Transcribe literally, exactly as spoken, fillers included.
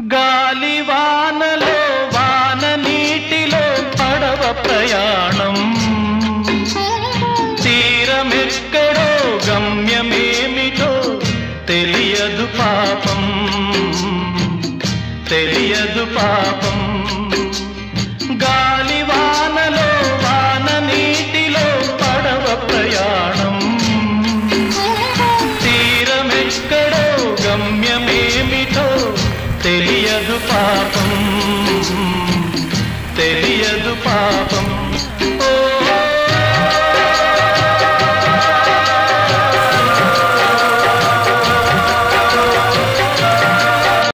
గాలివానలో వాన నీటిలో పడవ ప్రయాణం తీరమెక్కడో గమ్యమేమిటో తెలియదు పాపం తెలియదు పాపం గాలివానలో వాన నీటిలో పడవ ప్రయాణం తీరమెక్కడో గమ్యమేమిటో తెలియదు పాపం తెలియదు పాపం